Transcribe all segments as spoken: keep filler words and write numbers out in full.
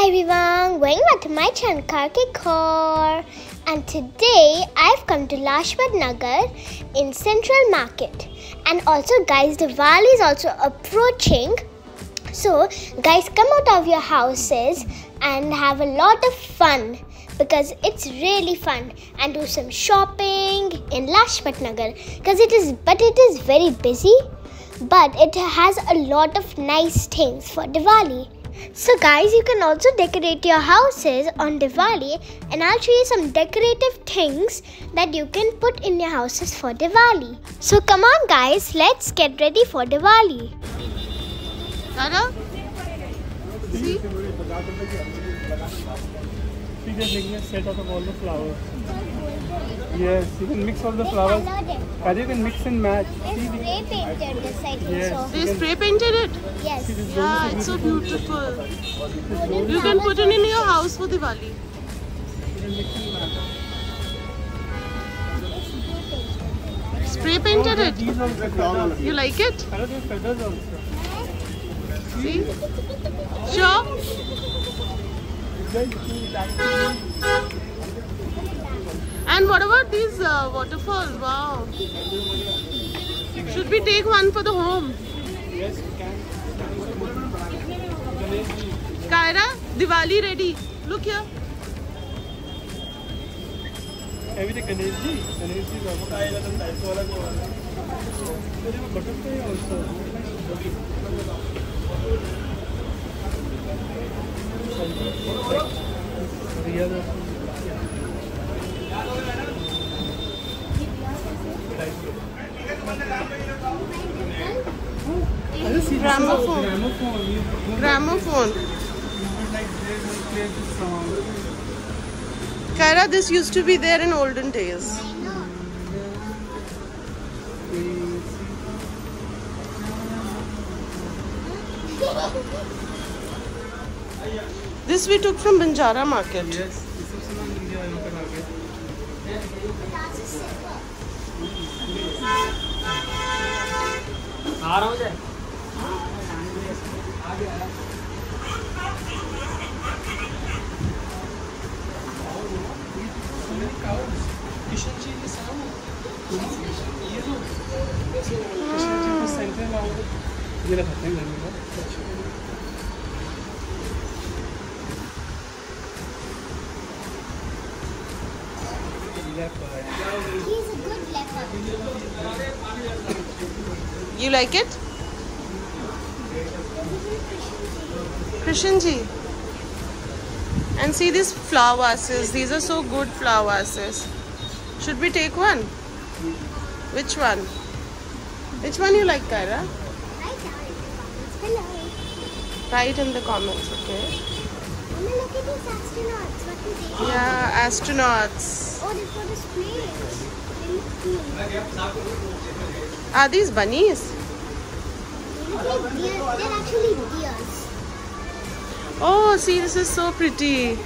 Hi everyone, welcome back to my channel Karki Kaur, and today I've come to Lajpat Nagar in Central Market. And also guys, Diwali is also approaching, so guys, come out of your houses and have a lot of fun because it's really fun, and do some shopping in Lajpat Nagar because it is but it is very busy, but it has a lot of nice things for Diwali. So guys, you can also decorate your houses on Diwali, and I'll show you some decorative things that you can put in your houses for Diwali. So come on guys, let's get ready for Diwali. Dada? See? See, they're making a set out of all the flowers. Yes, you can mix all the flowers. And you can mix and match. They spray painted this, I think Yes. so. They spray painted it? Yes. Yeah, it's so beautiful. You can put it in your house for Diwali. You can mix and match. Spray painted it? These are the feathers. You like it? I have feathers also. See? Sure? And what about these uh, waterfalls? Wow. Should we take one for the home? Yes, you can. Kaira, Diwali ready. Look here. Everything Ganesh ji. Ganesh ji is also. There is a butterfly also. Real also. Gramophone. Gramophone. You Gramophone. would like this and play this song. Kaira, this used to be there in olden days. This we took from Banjara Market. Yes, this is from India. यहाँ पर आ गया. आ रहा हूँ जय. Kishan ji is out. ये लो. Kishan ji को center में आओ. ये लगाते हैं घर में. He's a good leopard. You like it? Krishan ji. And see these flower vases. These are so good flower vases. Should we take one? Which one? Which one you like, Kaira? Write down in the comments below. Write in the comments, okay? Mama, look at these astronauts. What do they do? Yeah, astronauts. Oh, they've got a spray. They look cool. Are these bunnies? They look like deer. They're actually deers. Oh, see, this is so pretty.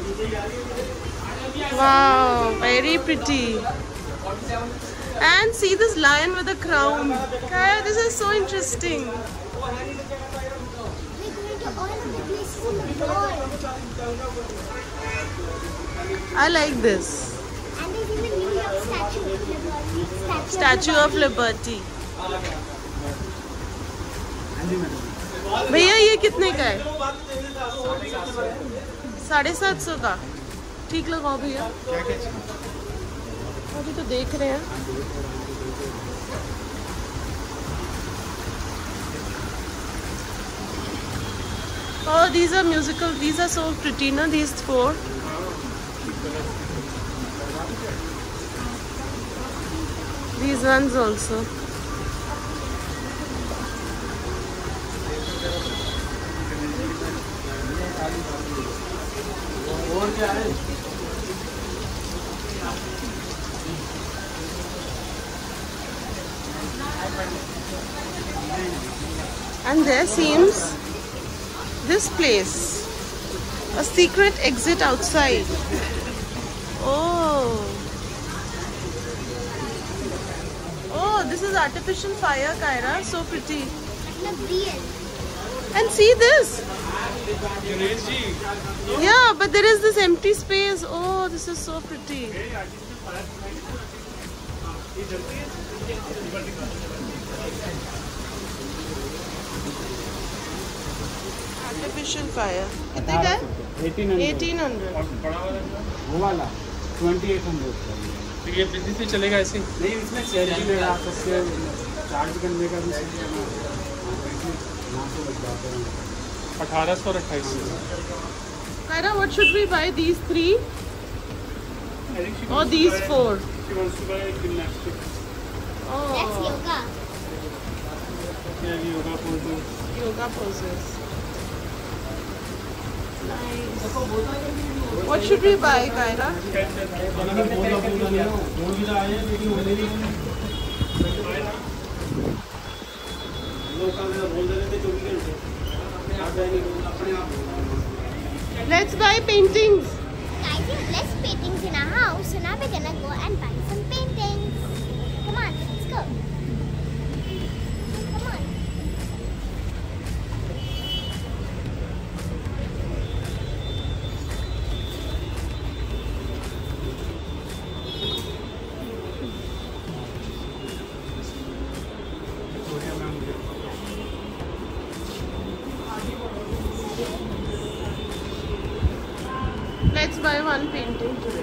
Wow, very pretty. And see this lion with a crown. Kaya, this is so interesting. They're going to all of the places in the world. I like this. And there's even New York Statue of Liberty. Statue of Liberty. भैया ये कितने का है? साढ़े सात सौ का. ठीक लगाओ भैया. अभी तो देख रहे हैं. Oh, these are musical. These are so pretty, na? These four. These ones also. And there seems this place, a secret exit outside. Oh. Oh, this is artificial fire, Kaira. So pretty. Look real. And see this. Yeah, but there is this empty space. Oh, this is so pretty. Artificial fire. कितने का है? eighteen hundred. वो वाला twenty-eight hundred. तो ये बिजली से चलेगा ऐसे? नहीं, इसमें चार्ज भी लगा सकते हैं, चार्ज करने का भी सही है ना, अठारह सौ अट्ठाईस. Kaira, what should we buy? These three or these four? She wants to buy gymnastics. Oh, That's yoga. Yeah, yoga poses. yoga poses. Nice. What should we buy, Kaira? Let's buy paintings. Guys, we have less paintings in our house, so now we're gonna go and buy some paintings. Come on, let's go. Come on. Let's buy one painting today.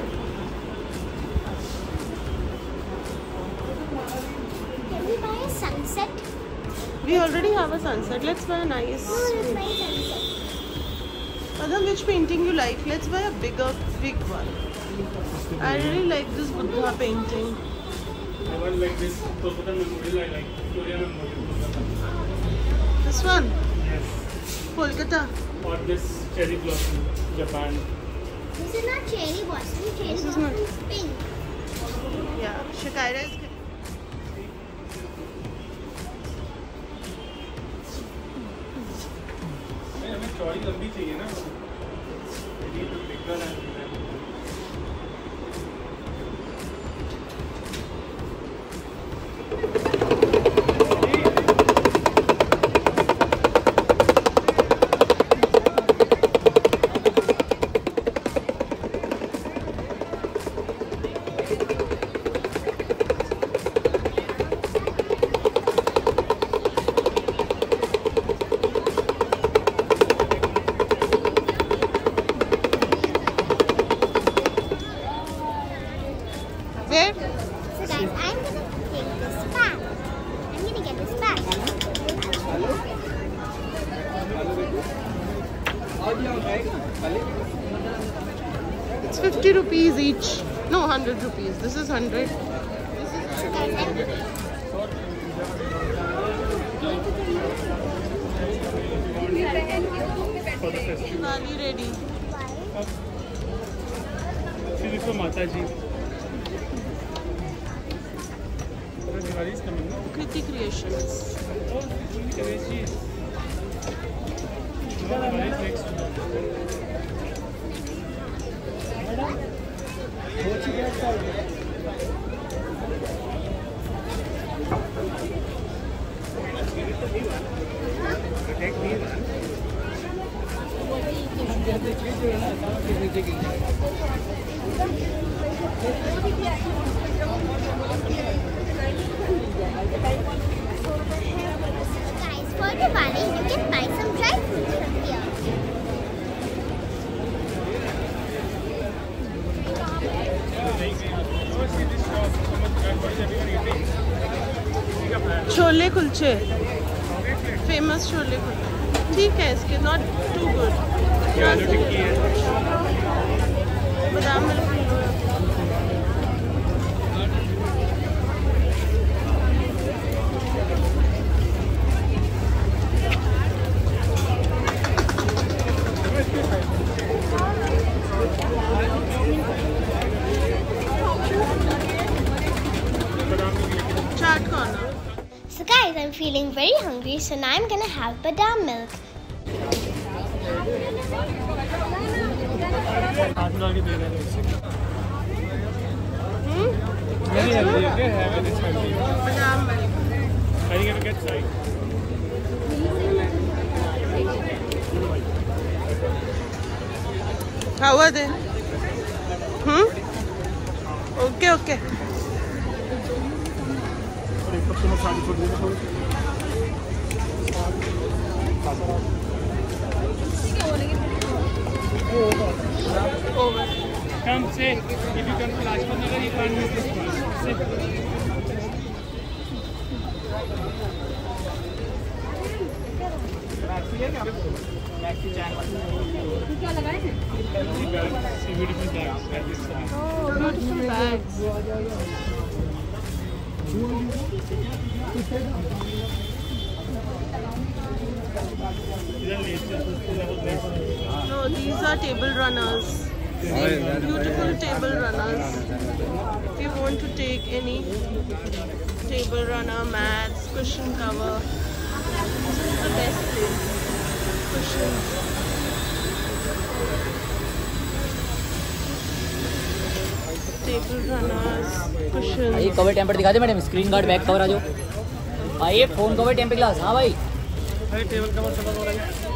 Can we buy a sunset? We already have a sunset. Let's buy a nice. Oh, let's buy a sunset. Madam, which painting you like? Let's buy a bigger, big one. I really like this Buddha painting. I want like this Kolkata memorial. I like Victoria memorial. This one, Yes. Kolkata. Or this cherry blossom, Japan. This is not cherry blossom. Cherry This is blossom not- is pink. Yeah, Shakaira is. हमें चौड़ी लंबी चाहिए ना, ये तो bigger है. Where? So guys, I'm gonna take this back. I'm gonna get this back. It's fifty rupees each. No, one hundred rupees. This is one hundred. So guys, I'm For the festival. Diwali ready. See this for Mataji. Diwali is coming, no? Kriti Creations. Oh, Ganesh. Diwali is next month. Take me one. guys, for Diwali, you can buy some dry fruits from here. Chole kulche. Famous chole kulche. ठीक है, इसके not too good. आलू टिक्की है. बादाम milk kilo है. Chaat corner. So guys, I'm feeling very hungry, so now I'm gonna have badam milk. हाथ डाल के दे रहे हैं उसे. Hmm? Very healthy, okay? Have it, it's healthy. Badam milk. Are you gonna get right? How are they? Hmm? Okay, okay. Over. Come, say, if you come to Lajpat Nagar, you can't miss this one. Say. Beautiful bags at this time. Oh, beautiful bags. No, these are table runners. Beautiful table runners. If you want to take any table runner, mats, cushion cover, this is the best place. Cushions. Table runners, cushions. भाई cover temper दिखा दे madam, screen guard back cover आ जाओ भाई, ये phone cover temper glass. हाँ भाई अरे टेबल कवर सब हो रहा है।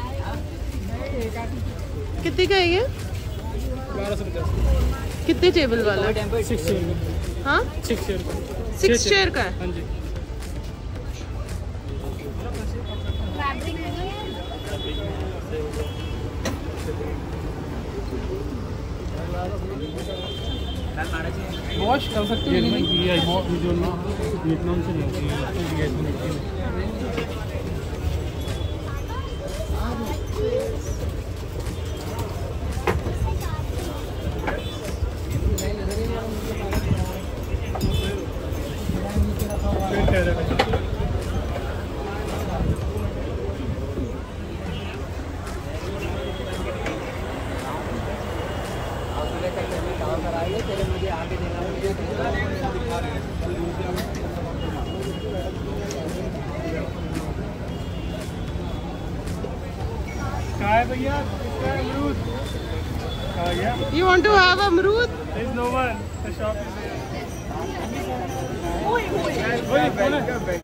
कितने का है ये? बारह सौ पचास। कितने टेबल वाला? Six chair. हाँ, सिक्स चेयर। सिक्स चेयर का है। हाँ जी। वॉश कर सकते हैं ये जो ना वियतनाम से नहीं है। कहाँ है भैया? किसका है अमरूद? आ गया? You want to have अमरूद? There is no one. The shop is there.